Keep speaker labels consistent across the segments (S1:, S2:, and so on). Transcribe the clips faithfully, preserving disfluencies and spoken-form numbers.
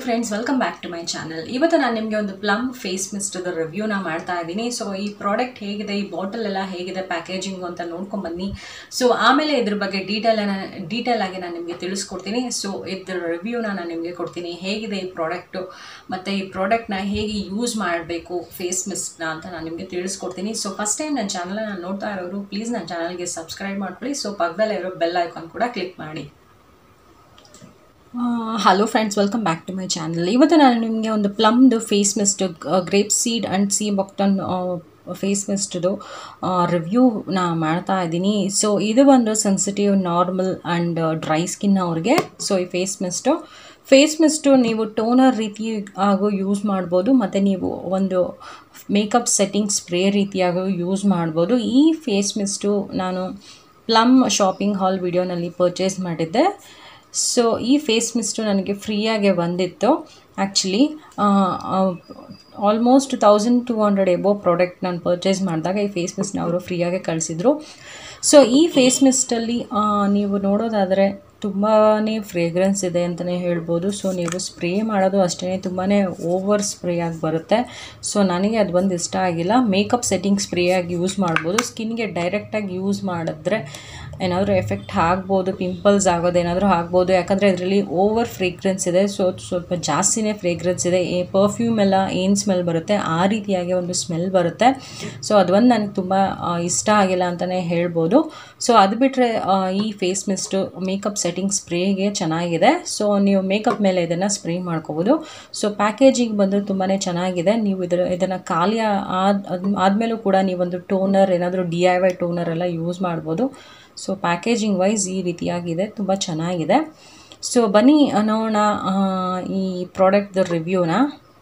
S1: friends, welcome back to my channel. ಇವತ್ತು ನಾನು ನಿಮಗೆ ಒಂದು ಪ್ಲಮ್ ಫೇಸ್ ಮಿಸ್ಟ್ ದ ರಿವ್ಯೂ ನ ಮಾಡ್ತಾ ಇದ್ದೀನಿ. ಸೋ ಈ ಪ್ರಾಡಕ್ಟ್ ಹೇಗಿದೆ, ಈ ಬಾಟಲ್ ಎಲ್ಲ ಹೇಗಿದೆ, ಪ್ಯಾಕೇಜಿಂಗ್ ಅಂತ ನೋಡ್ಕೊಂಡು ಬನ್ನಿ. ಸೋ ಆಮೇಲೆ ಇದರ ಬಗ್ಗೆ ಡೀಟೇಲ್ ಡೀಟೇಲ್ ಆಗಿ ನಾನು ನಿಮಗೆ ತಿಳಿಸ್ಕೊಡ್ತೀನಿ. ಸೋ ಇದರ ರಿವ್ಯೂ ನ ನಾನು ನಿಮಗೆ ಕೊಡ್ತೀನಿ. ಹೇಗಿದೆ ಈ ಪ್ರಾಡಕ್ಟ್ ಮತ್ತೆ ಈ ಪ್ರಾಡಕ್ಟ್ ನ ಹೇಗೆ ಯೂಸ್ ಮಾಡಬೇಕು ಫೇಸ್ ಮಿಸ್ಟ್ ನ ಅಂತ ನಾನು ನಿಮಗೆ ತಿಳಿಸ್ಕೊಡ್ತೀನಿ. ಸೋ ಫಸ್ಟ್ ಟೈಮ್ ನನ್ನ ಚಾನೆಲ್ ಅನ್ನು ನೋಡ್ತಾ ಇರೋರು ಪ್ಲೀಸ್ ನನ್ನ ಚಾನೆಲ್ ಗೆ ಸಬ್ಸ್ಕ್ರೈಬ್ ಮಾಡ್ಕೊಳ್ಳಿ. ಸೋ ಪಕ್ಕದಲ್ಲೇ ಇರೋ ಬೆಲ್ ಐಕಾನ್ ಕೂಡ ಕ್ಲಿಕ್ ಮಾಡಿ. Hello friends, welcome back to my channel. ಇವತ್ತು ನಾನು ನಿಮಗೆ ಒಂದು ಪ್ಲಮ್ದು face mist, grape seed and sea buckthorn face ಮಿಸ್ಟ್ದು ರಿವ್ಯೂನ ಮಾಡ್ತಾ ಇದ್ದೀನಿ. ಸೊ ಇದು ಒಂದು sensitive, normal and dry skin ಅವ್ರಿಗೆ. ಸೊ ಈ ಫೇಸ್ ಮಿಸ್ಟು ಫೇಸ್ ಮಿಸ್ಟು ನೀವು ಟೋನರ್ ರೀತಿ ಆಗು ಯೂಸ್ ಮಾಡ್ಬೋದು, ಮತ್ತು ನೀವು ಒಂದು ಮೇಕಪ್ ಸೆಟ್ಟಿಂಗ್ ಸ್ಪ್ರೇ ರೀತಿಯಾಗೂ ಯೂಸ್ ಮಾಡ್ಬೋದು. ಈ ಫೇಸ್ ಮಿಸ್ಟು ನಾನು ಪ್ಲಮ್ ಶಾಪಿಂಗ್ ಹಾಲ್ ವಿಡಿಯೋನಲ್ಲಿ ಪರ್ಚೇಸ್ ಮಾಡಿದ್ದೆ. ಸೊ ಈ ಫೇಸ್ ಮಿಸ್ಟು ನನಗೆ ಫ್ರೀಯಾಗೆ ಬಂದಿತ್ತು. Actually almost thousand two hundred above product ನಾನು ಪರ್ಚೇಸ್ ಮಾಡಿದಾಗ ಈ ಫೇಸ್ ಮಿಸ್ಟ್ನ ಅವರು ಫ್ರೀಯಾಗೆ ಕಳಿಸಿದ್ರು. ಸೊ ಈ ಫೇಸ್ ಮಿಸ್ಟಲ್ಲಿ ನೀವು ನೋಡೋದಾದರೆ ತುಂಬಾ ಫ್ರೇಗ್ರೆನ್ಸ್ ಇದೆ ಅಂತಲೇ ಹೇಳ್ಬೋದು. ಸೊ ನೀವು ಸ್ಪ್ರೇ ಮಾಡೋದು ಅಷ್ಟೇ ತುಂಬಾ ಓವರ್ ಸ್ಪ್ರೇ ಆಗಿ ಬರುತ್ತೆ. ಸೊ ನನಗೆ ಅದು ಒಂದು ಇಷ್ಟ ಆಗಿಲ್ಲ. ಮೇಕಪ್ ಸೆಟ್ಟಿಂಗ್ ಸ್ಪ್ರೇ ಆಗಿ ಯೂಸ್ ಮಾಡ್ಬೋದು. ಸ್ಕಿನ್ಗೆ ಡೈರೆಕ್ಟಾಗಿ ಯೂಸ್ ಮಾಡಿದ್ರೆ ಏನಾದರೂ ಎಫೆಕ್ಟ್ ಆಗ್ಬೋದು, ಪಿಂಪಲ್ಸ್ ಆಗೋದು ಏನಾದರೂ ಆಗ್ಬೋದು. ಯಾಕಂದರೆ ಇದರಲ್ಲಿ ಓವರ್ ಫ್ರೇಗ್ರೆನ್ಸ್ ಇದೆ. ಸೊ ಸ್ವಲ್ಪ ಜಾಸ್ತಿನೇ ಫ್ರೇಗ್ರೆನ್ಸ್ ಇದೆ. ಈ ಪರ್ಫ್ಯೂಮ್ ಎಲ್ಲ ಏನು ಸ್ಮೆಲ್ ಬರುತ್ತೆ ಆ ರೀತಿಯಾಗಿ ಒಂದು ಸ್ಮೆಲ್ ಬರುತ್ತೆ. ಸೊ ಅದು ಒಂದು ನನಗೆ ತುಂಬ ಇಷ್ಟ ಆಗಿಲ್ಲ ಅಂತಲೇ ಹೇಳ್ಬೋದು. ಸೊ ಅದು ಬಿಟ್ಟರೆ ಈ ಫೇಸ್ ಮಿಸ್ಟು ಮೇಕಪ್ ಸೆಟ್ಟಿಂಗ್ ಸ್ಪ್ರೇಗೆ ಚೆನ್ನಾಗಿದೆ. ಸೊ ನೀವು ಮೇಕಪ್ ಮೇಲೆ ಇದನ್ನು ಸ್ಪ್ರೇ ಮಾಡ್ಕೋಬೋದು. ಸೊ ಪ್ಯಾಕೇಜಿಂಗ್ ಬಂದು ತುಂಬಾ ಚೆನ್ನಾಗಿದೆ. ನೀವು ಇದರ ಇದನ್ನು ಖಾಲಿ ಆದ ಆದಮೇಲೂ ಕೂಡ ನೀವೊಂದು ಟೋನರ್, ಏನಾದರೂ ಡಿ ಐ ವೈ ಟೋನರ್ ಎಲ್ಲ ಯೂಸ್ ಮಾಡ್ಬೋದು. ಸೊ ಪ್ಯಾಕೇಜಿಂಗ್ ವೈಸ್ ಈ ರೀತಿಯಾಗಿದೆ, ತುಂಬ ಚೆನ್ನಾಗಿದೆ. ಸೊ ಬನ್ನಿ ನೋಡೋಣ ಈ ಪ್ರಾಡಕ್ಟ್ದ ರಿವ್ಯೂನ.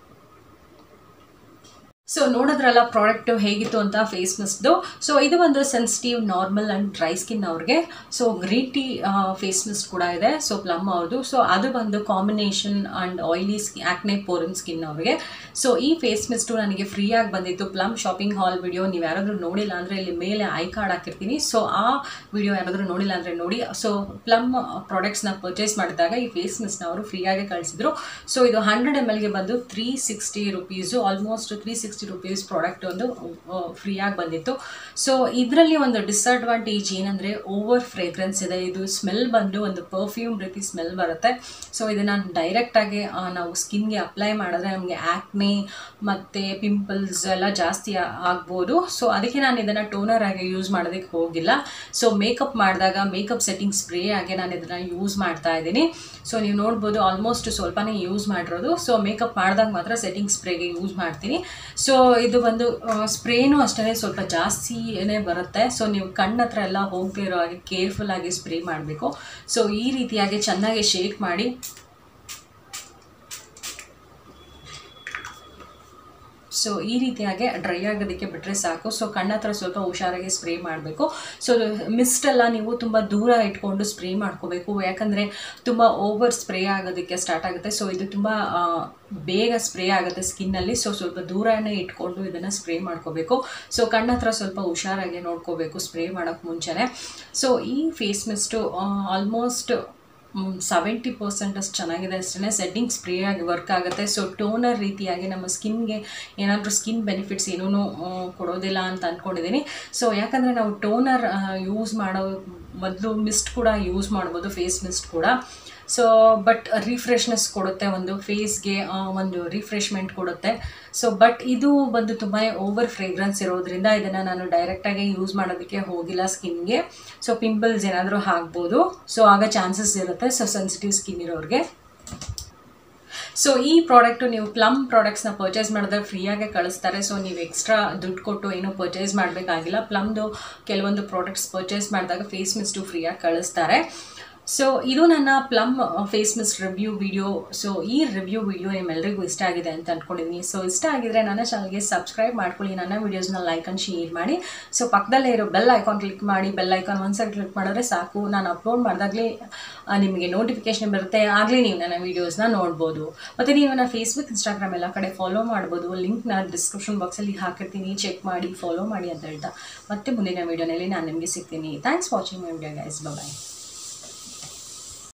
S1: ಸೊ ನೋಡಿದ್ರಲ್ಲ ಪ್ರಾಡಕ್ಟು ಹೇಗಿತ್ತು ಅಂತ ಫೇಸ್ ಮಿಸ್ಟ್ದು. ಸೊ ಇದು ಒಂದು sensitive, normal and dry skin ಅವ್ರಿಗೆ. So green tea face mist ಕೂಡ ಇದೆ, ಸೊ ಪ್ಲಮ್ ಅವ್ರದ್ದು. ಸೊ ಅದು ಬಂದು combination and oily skin acne prone skin ಅವ್ರಿಗೆ. ಸೊ ಈ ಫೇಸ್ ಮಿಸ್ಟು ನನಗೆ ಫ್ರೀಯಾಗಿ ಬಂದಿತ್ತು. ಪ್ಲಮ್ ಶಾಪಿಂಗ್ ಹಾಲ್ ವಿಡಿಯೋ ನೀವು ಯಾರಾದರೂ ನೋಡಿಲ್ಲ ಅಂದರೆ ಇಲ್ಲಿ ಮೇಲೆ ಐ ಕಾರ್ಡ್ ಹಾಕಿರ್ತೀನಿ. ಸೊ ಆ ವಿಡಿಯೋ ಯಾರಾದರೂ ನೋಡಿಲ್ಲ ಅಂದರೆ ನೋಡಿ. ಸೊ ಪ್ಲಮ್ ಪ್ರಾಡಕ್ಟ್ಸ್ನ ಪರ್ಚೇಸ್ ಮಾಡಿದಾಗ ಈ ಫೇಸ್ ಮಿಸ್ಟ್ನ ಅವರು ಫ್ರೀಯಾಗಿ ಕಳಿಸಿದ್ರು. ಸೊ ಇದು ಹಂಡ್ರೆಡ್ ಎಮ್ ಎಲ್ಗೆ ಬಂದು three sixty rupees, almost three sixty rupees product ಒಂದು ಫ್ರೀಯಾಗಿ ಬಂದಿತ್ತು. ಸೊ ಇದರಲ್ಲಿ ಒಂದು ಡಿಸ್ಅಡ್ವಾಂಟೇಜ್ ಏನಂದರೆ ಓವರ್ ಫ್ರೇಗ್ರೆನ್ಸ್ ಇದೆ. ಇದು ಸ್ಮೆಲ್ ಬಂದು ಒಂದು ಪರ್ಫ್ಯೂಮ್ ರೀತಿ ಸ್ಮೆಲ್ ಬರುತ್ತೆ. ಸೊ ಇದನ್ನು ಡೈರೆಕ್ಟಾಗಿ ನಾವು ಸ್ಕಿನ್ಗೆ ಅಪ್ಲೈ ಮಾಡಿದ್ರೆ ನಮಗೆ ಆ್ಯಕ್ನೆ ಮತ್ತು ಪಿಂಪಲ್ಸ್ ಎಲ್ಲ ಜಾಸ್ತಿ ಆಗ್ಬೋದು. ಸೊ ಅದಕ್ಕೆ ನಾನು ಇದನ್ನು ಟೋನರ್ ಆಗಿ ಯೂಸ್ ಮಾಡೋದಕ್ಕೆ ಹೋಗಿಲ್ಲ. ಸೊ ಮೇಕಪ್ ಮಾಡಿದಾಗ ಮೇಕಪ್ ಸೆಟ್ಟಿಂಗ್ ಸ್ಪ್ರೇ ಆಗಿ ನಾನು ಇದನ್ನು ಯೂಸ್ ಮಾಡ್ತಾ ಇದ್ದೀನಿ. ಸೊ ನೀವು ನೋಡ್ಬೋದು ಆಲ್ಮೋಸ್ಟ್ ಸ್ವಲ್ಪನೇ ಯೂಸ್ ಮಾಡಿರೋದು. ಸೊ ಮೇಕಪ್ ಮಾಡಿದಾಗ ಮಾತ್ರ ಸೆಟ್ಟಿಂಗ್ ಸ್ಪ್ರೇಗೆ ಯೂಸ್ ಮಾಡ್ತೀನಿ. ಸೊ ಇದು ಒಂದು ಸ್ಪ್ರೇನೂ ಅಷ್ಟೇ ಸ್ವಲ್ಪ ಜಾಸ್ತಿನೇ ಬರುತ್ತೆ. ಸೊ ನೀವು ಕಣ್ಣ ಹತ್ರ ಎಲ್ಲ ಹೋಗದೇ ಇರೋ ಹಾಗೆ ಕೇರ್ಫುಲ್ ಆಗಿ ಸ್ಪ್ರೇ ಮಾಡಬೇಕು. ಸೊ ಈ ರೀತಿಯಾಗಿ ಚೆನ್ನಾಗಿ ಶೇಕ್ ಮಾಡಿ ಸೊ ಈ ರೀತಿಯಾಗಿ ಡ್ರೈ ಆಗೋದಕ್ಕೆ ಬಿಟ್ಟರೆ ಸಾಕು. ಸೊ ಕಣ್ಣ ಹತ್ರ ಸ್ವಲ್ಪ ಹುಷಾರಾಗಿ ಸ್ಪ್ರೇ ಮಾಡಬೇಕು. ಸೊ ಮಿಸ್ಟೆಲ್ಲ ನೀವು ತುಂಬ ದೂರ ಇಟ್ಕೊಂಡು ಸ್ಪ್ರೇ ಮಾಡ್ಕೋಬೇಕು, ಯಾಕಂದರೆ ತುಂಬ ಓವರ್ ಸ್ಪ್ರೇ ಆಗೋದಕ್ಕೆ ಸ್ಟಾರ್ಟ್ ಆಗುತ್ತೆ. ಸೊ ಇದು ತುಂಬ ಬೇಗ ಸ್ಪ್ರೇ ಆಗುತ್ತೆ ಸ್ಕಿನ್ನಲ್ಲಿ. ಸೊ ಸ್ವಲ್ಪ ದೂರನೇ ಇಟ್ಕೊಂಡು ಇದನ್ನು ಸ್ಪ್ರೇ ಮಾಡ್ಕೋಬೇಕು. ಸೊ ಕಣ್ಣ ಹತ್ರ ಸ್ವಲ್ಪ ಹುಷಾರಾಗಿ ನೋಡ್ಕೋಬೇಕು ಸ್ಪ್ರೇ ಮಾಡೋಕ್ಕೆ ಮುಂಚೆನೇ. ಸೊ ಈ face mist almost seventy percent ಅಷ್ಟು ಚೆನ್ನಾಗಿದೆ ಅಷ್ಟೇ. ಸೆಟ್ಟಿಂಗ್ ಸ್ಪ್ರೇ ಆಗಿ ವರ್ಕ್ ಆಗುತ್ತೆ. ಸೊ ಟೋನರ್ ರೀತಿಯಾಗಿ ನಮ್ಮ ಸ್ಕಿನ್ಗೆ ಏನಾದರೂ ಸ್ಕಿನ್ ಬೆನಿಫಿಟ್ಸ್ ಏನೂ ಕೊಡೋದಿಲ್ಲ ಅಂತ ಅಂದ್ಕೊಂಡಿದ್ದೀನಿ. ಸೊ ಯಾಕಂದರೆ ನಾವು ಟೋನರ್ ಯೂಸ್ ಮಾಡೋ ಮೊದಲು ಮಿಸ್ಟ್ ಕೂಡ ಯೂಸ್ ಮಾಡ್ಬೋದು, ಫೇಸ್ ಮಿಸ್ಟ್ ಕೂಡ. ಸೊ ಬಟ್ ರಿಫ್ರೆಶ್ನೆಸ್ ಕೊಡುತ್ತೆ, ಒಂದು ಫೇಸ್ಗೆ ಒಂದು ರಿಫ್ರೆಶ್ಮೆಂಟ್ ಕೊಡುತ್ತೆ. ಸೊ ಬಟ್ ಇದು ಬಂದು ತುಂಬಾ ಓವರ್ ಫ್ರೇಗ್ರೆನ್ಸ್ ಇರೋದ್ರಿಂದ ಇದನ್ನು ನಾನು ಡೈರೆಕ್ಟಾಗಿ ಯೂಸ್ ಮಾಡೋದಕ್ಕೆ ಹೋಗಿಲ್ಲ ಸ್ಕಿನ್ಗೆ. ಸೊ ಪಿಂಪಲ್ಸ್ ಏನಾದರೂ ಆಗ್ಬೋದು, ಸೊ ಆಗ ಚಾನ್ಸಸ್ ಇರುತ್ತೆ. ಸೊ ಸೆನ್ಸಿಟಿವ್ ಸ್ಕಿನ್ ಇರೋರಿಗೆ. ಸೊ ಈ ಪ್ರಾಡಕ್ಟು ನೀವು ಪ್ಲಮ್ ಪ್ರಾಡಕ್ಟ್ಸ್ನ ಪರ್ಚೇಸ್ ಮಾಡಿದ್ರೆ ಫ್ರೀಯಾಗೆ ಕಳಿಸ್ತಾರೆ. ಸೊ ನೀವು ಎಕ್ಸ್ಟ್ರಾ ದುಡ್ಡು ಕೊಟ್ಟು ಏನೂ ಪರ್ಚೇಸ್ ಮಾಡಬೇಕಾಗಿಲ್ಲ. ಪ್ಲಮ್ದು ಕೆಲವೊಂದು ಪ್ರಾಡಕ್ಟ್ಸ್ ಪರ್ಚೇಸ್ ಮಾಡಿದಾಗ ಫೇಸ್ ಮಿಸ್ಟು ಫ್ರೀಯಾಗಿ ಕಳಿಸ್ತಾರೆ. ಸೊ ಇದು ನನ್ನ Plum face mist review video. So ಈ ರಿವ್ಯೂ ವಿಡಿಯೋ ನಿಮ್ಮೆಲ್ಲರಿಗೂ ಇಷ್ಟ ಆಗಿದೆ ಅಂತ ಅಂದ್ಕೊಂಡಿದ್ದೀನಿ. ಸೊ ಇಷ್ಟ ಆಗಿದ್ರೆ ನನ್ನ ಚಾನಲ್ಗೆ ಸಬ್ಸ್ಕ್ರೈಬ್ ಮಾಡ್ಕೊಳ್ಳಿ, ನನ್ನ ವೀಡಿಯೋಸ್ನ ಲೈಕ್ ಆ್ಯಂಡ್ ಶೇರ್ ಮಾಡಿ. ಸೊ ಪಕ್ಕದಲ್ಲೇ ಇರೋ ಬೆಲ್ ಐಕಾನ್ ಕ್ಲಿಕ್ ಮಾಡಿ. ಬೆಲ್ ಐಕಾನ್ ಒಂದ್ಸರಿ ಕ್ಲಿಕ್ ಮಾಡಿದ್ರೆ ಸಾಕು, ನಾನು ಅಪ್ಲೋಡ್ ಮಾಡಿದಾಗಲೇ ನಿಮಗೆ ನೋಟಿಫಿಕೇಶನ್ ಬರುತ್ತೆ. ಆಗಲೇ ನೀವು ನನ್ನ ವೀಡಿಯೋಸ್ನ ನೋಡ್ಬೋದು. ಮತ್ತು ನೀವು ನನ್ನ ಫೇಸ್ಬುಕ್, ಇನ್ಸ್ಟಾಗ್ರಾಮ್ ಎಲ್ಲ ಕಡೆ ಫಾಲೋ ಮಾಡ್ಬೋದು. ಲಿಂಕ್ನ ಡಿಸ್ಕ್ರಿಪ್ಷನ್ ಬಾಕ್ಸಲ್ಲಿ ಹಾಕಿರ್ತೀನಿ, ಚೆಕ್ ಮಾಡಿ, ಫಾಲೋ ಮಾಡಿ ಅಂತ ಹೇಳ್ತಾ ಮತ್ತೆ ಮುಂದಿನ ವೀಡಿಯೋನಲ್ಲಿ ನಾನು ನಿಮಗೆ ಸಿಗ್ತೀನಿ. Thanks watching my video guys. Bye.